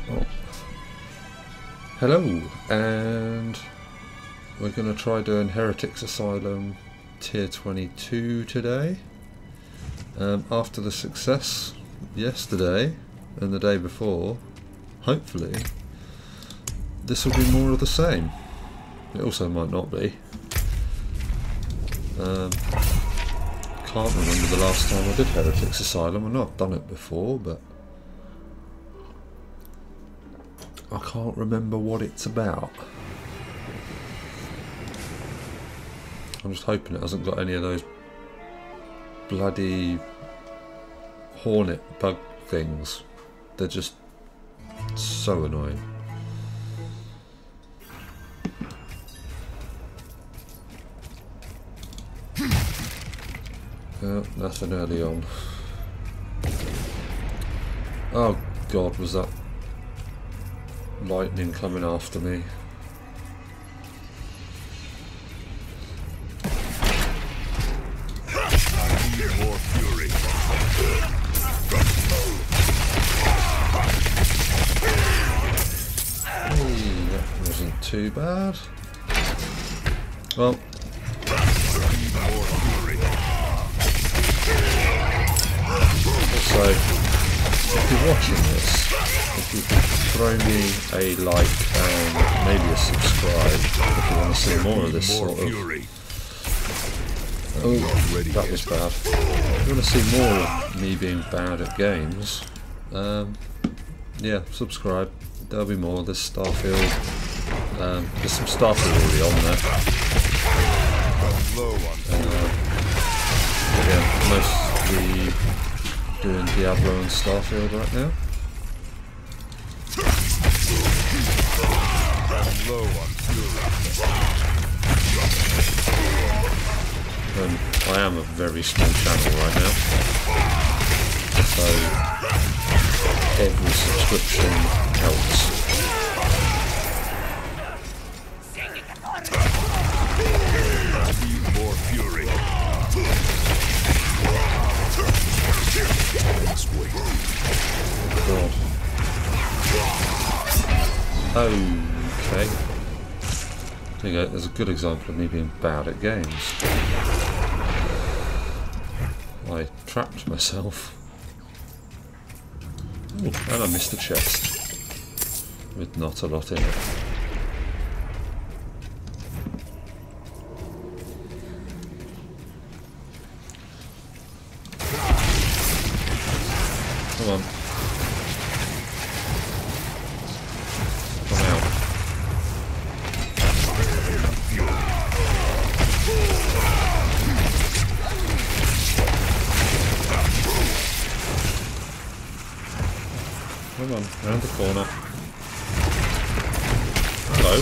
Oh. Hello, and we're going to try doing Heretics Asylum Tier 22 today. After the success yesterday and the day before, hopefully this will be more of the same. It also might not be. Can't remember the last time I did Heretics Asylum. I know I've done it before, but I can't remember what it's about. I'm just hoping it hasn't got any of those bloody hornet bug things. They're just so annoying. Nothing early on. Oh god, was that lightning coming after me? More fury. Hey, that wasn't too bad. Well, so if you're watching this, if you could throw me a like and maybe a subscribe if you want to see more of this sort of... Oh, that was bad. If you want to see more of me being bad at games, yeah, subscribe. There'll be more. There's Starfield. There's some Starfield already on there. Yeah, mostly doing Diablo and Starfield right now. I am a very small channel right now, so every subscription helps. More fury. God. Okay. There you go, there's a good example of me being bad at games. I trapped myself. Ooh, and I missed the chest. With not a lot in it. Come on. Come out. Come on, round the corner. Hello.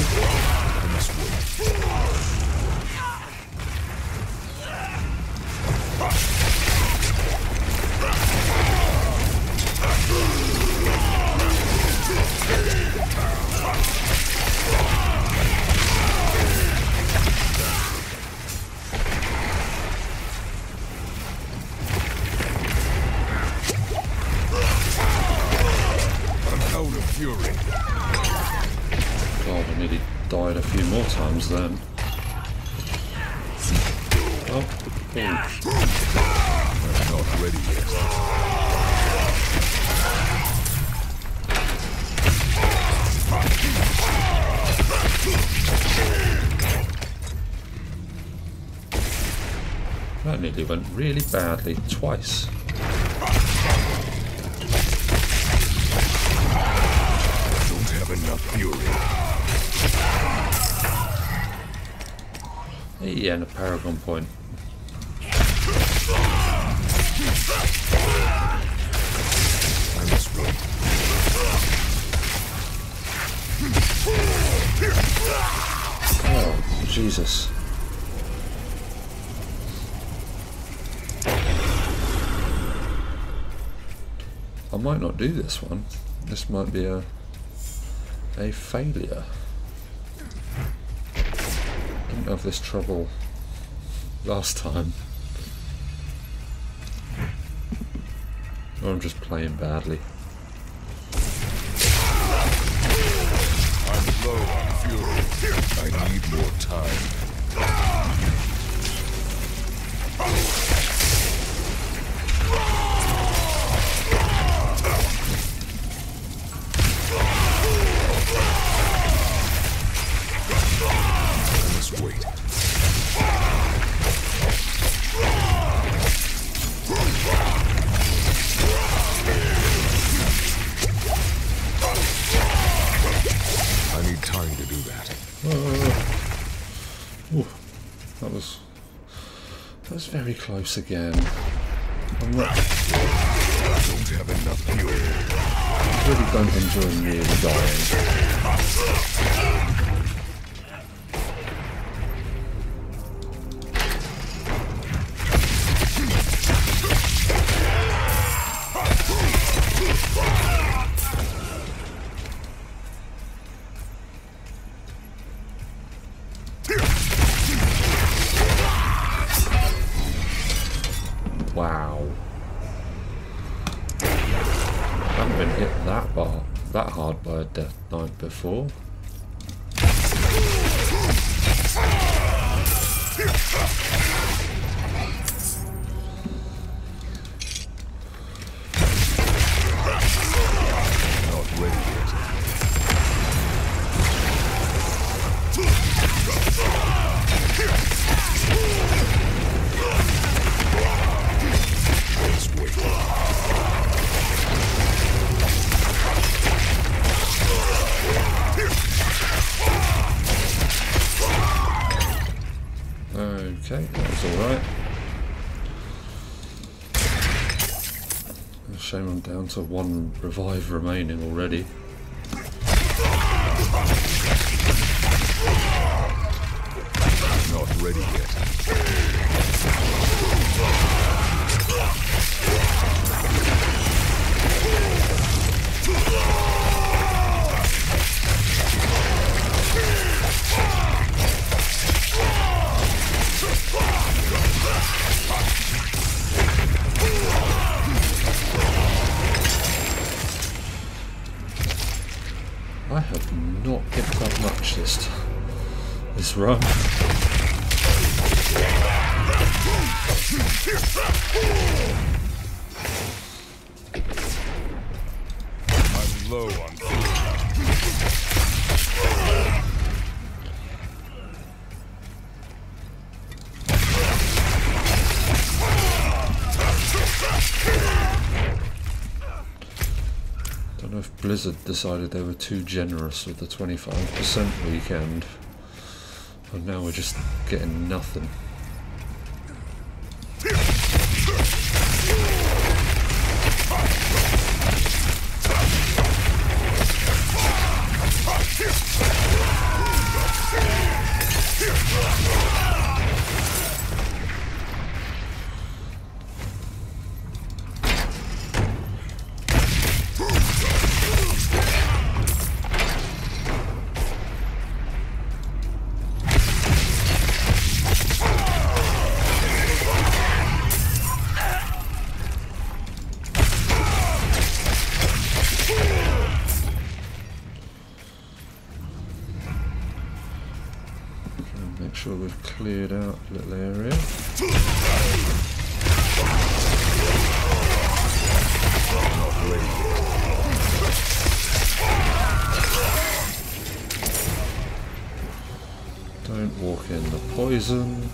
Fury. God, I nearly died a few more times then. Oh, I'm not ready yet. that nearly went really badly twice. Enough fury. Yeah, and a Paragon point. I must run. Oh, Jesus. I might not do this one. This might be a failure. Didn't have this trouble last time. Or I'm just playing badly. low on fury. I need more time. I must wait. I need time to do that. Ooh, that was very close again. I'm not, I don't have enough fury. I really don't enjoy nearly dying. Wow. I haven't been hit that hard by a Death Knight before. Not ready yet. Let's wait. Okay, that was alright. Shame I'm down to one revive remaining already. Not ready yet. I have not picked up much this run. I'm low on fury. Don't know if Blizzard decided they were too generous with the 25% weekend. And now we're just getting nothing. Make sure we've cleared out a little area. Not ready yet. Don't walk in the poison.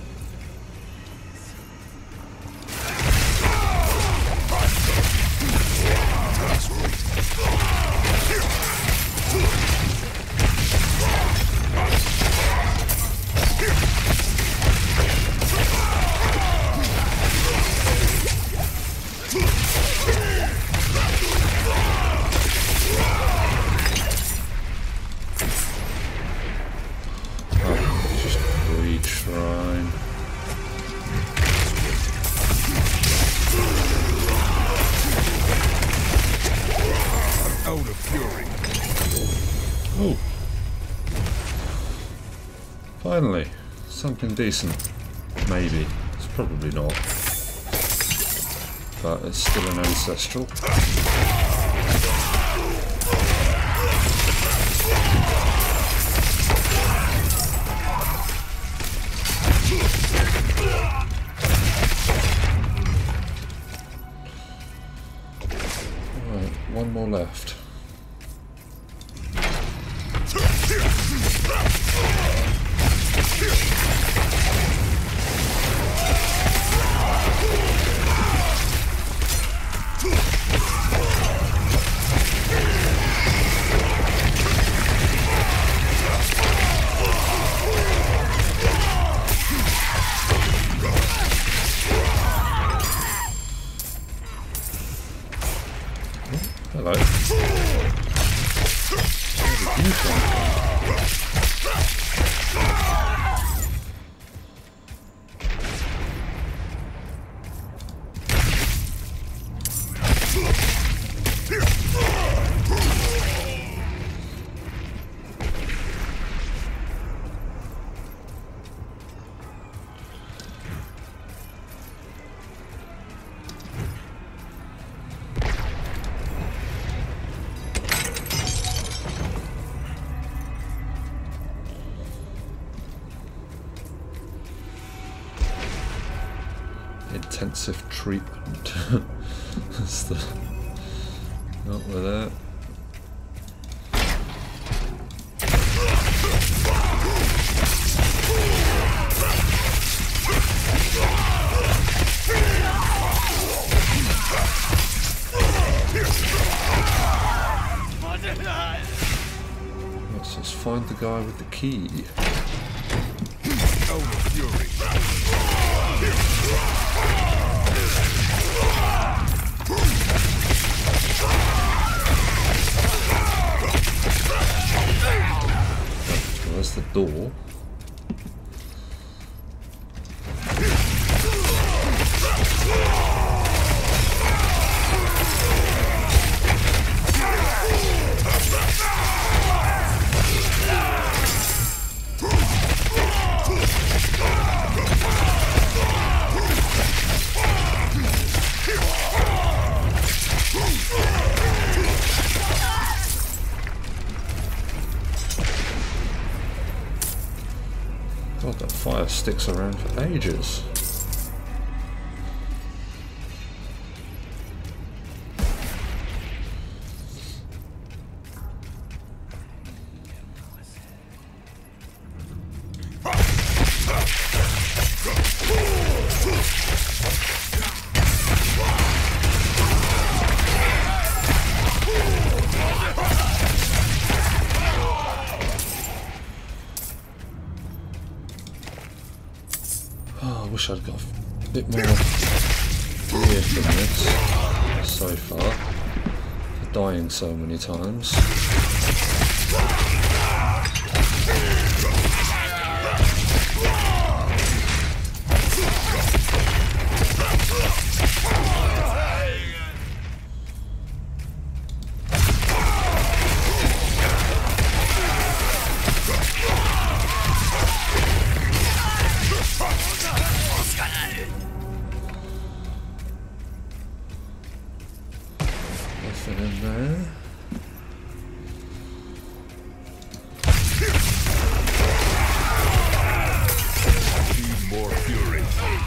Just retry. Out of fury. Oh. Finally. Something decent. Maybe. It's probably not. But it's still an ancestral. one more left. Hello. Where did you come from? Intensive treatment. That's the... Not with that. Let's just find the guy with the key. Out of fury. There's the door. God, that fire sticks around for ages. I wish I'd got a bit more gear from this so far. For dying so many times. Nothing in there. Need more fury.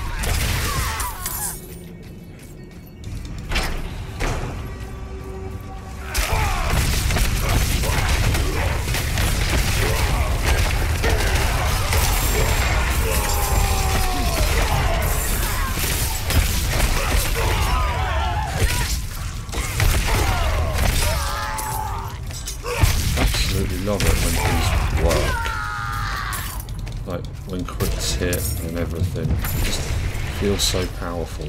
Absolutely love it when things work. Like when crits hit and everything. It just feels so powerful.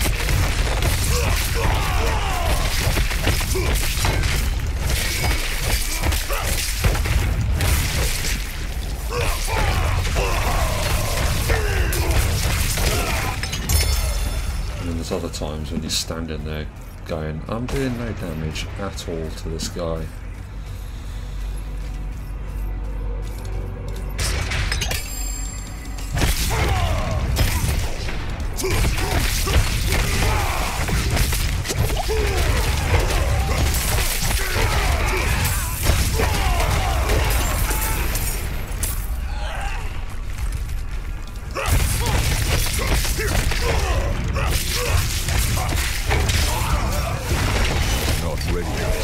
And then there's other times when you're standing there going, I'm doing no damage at all to this guy. Not ready.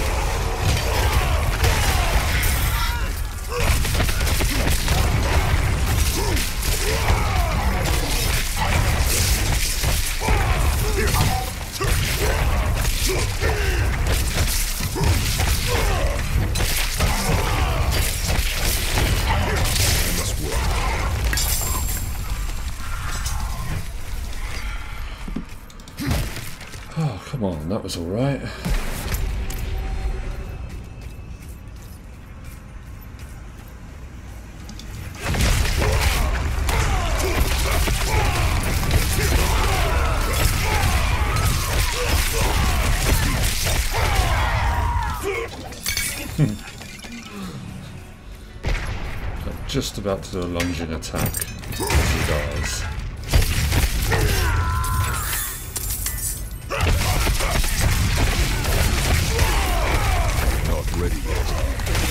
Oh, come on, that was alright. Just about to do a lunging attack as he dies. Not ready yet.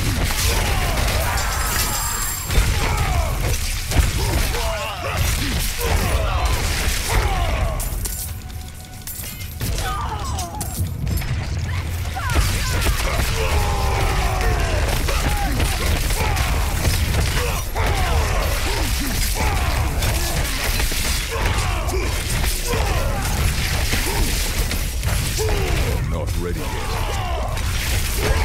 Not ready yet.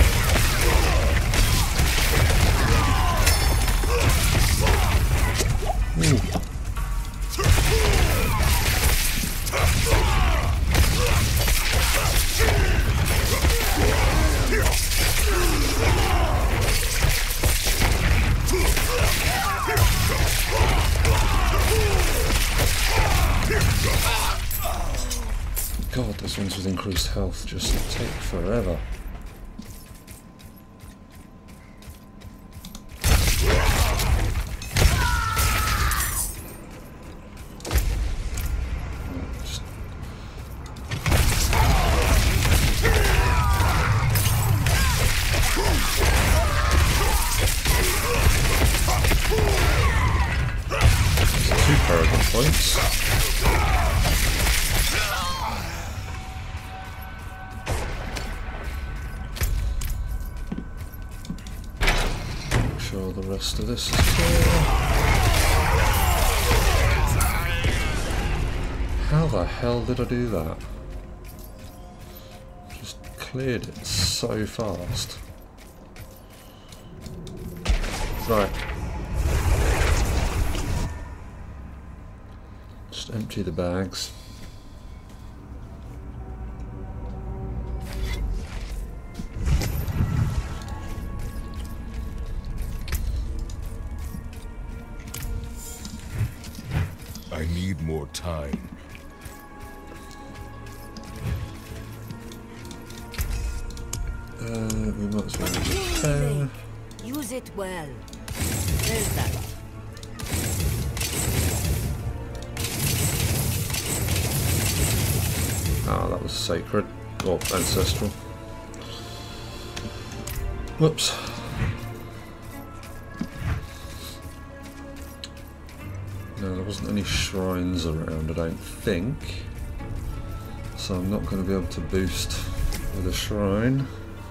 God, those ones with increased health just take forever. Just two paragon points. Sure the rest of this is clear. How the hell did I do that? Just cleared it so fast. Right. Just empty the bags. I need more time. We might as well repair. Use it well. There's that. Ah, that was sacred, or ancestral. Whoops. No, there wasn't any shrines around, I don't think. So I'm not going to be able to boost with a shrine.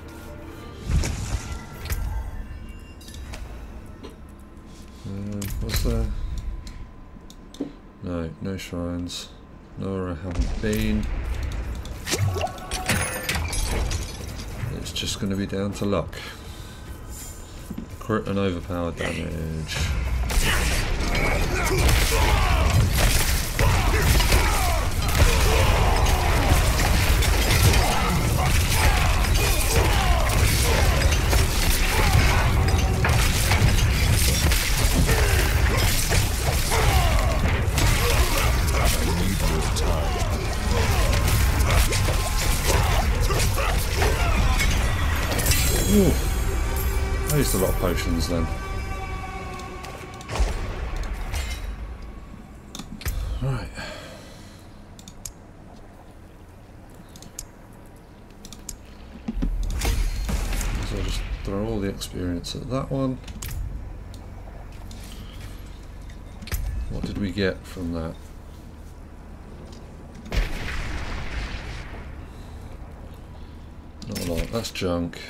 Was there? No, no shrines. Nor I haven't been. It's just going to be down to luck. Crit and overpowered damage. Ooh. I used a lot of potions then. Right. So I'll just throw all the experience at that one. What did we get from that? Not a lot. That's junk.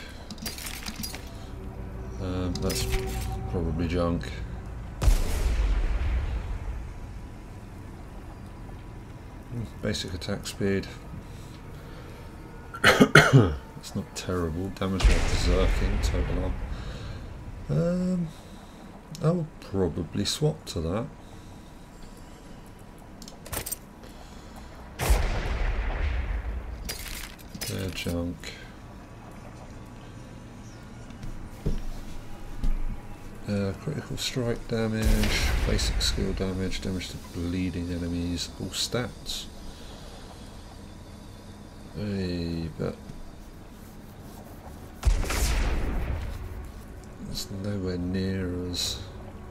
That's probably junk. Basic attack speed. It's not terrible. Damage while berserking, total arm. I will probably swap to that. They're junk. Critical strike damage, basic skill damage, damage to bleeding enemies, all stats. Hey, but it's nowhere near as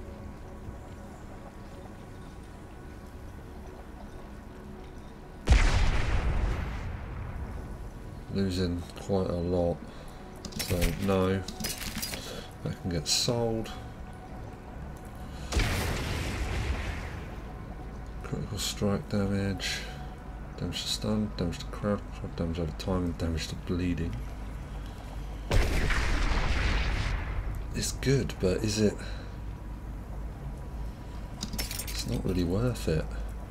losing quite a lot, so no, that can get sold. Critical strike damage, damage to stun, damage to crowd, damage over time, and damage to bleeding. It's good, but is it? It's not really worth it.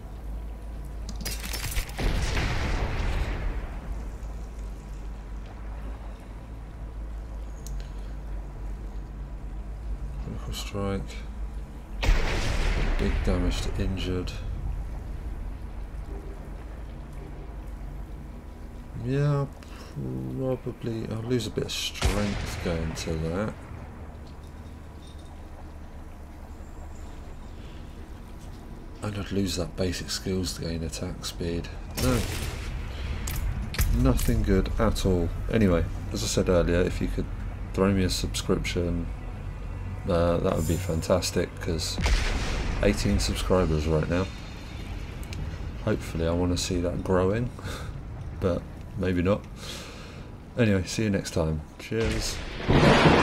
Critical strike, big damage to injured. Yeah, probably I'll lose a bit of strength going to that. And I'd lose that basic skills to gain attack speed. No, nothing good at all. Anyway, as I said earlier, if you could throw me a subscription, that would be fantastic, because 18 subscribers right now. Hopefully I want to see that growing, but maybe not. Anyway, see you next time. Cheers.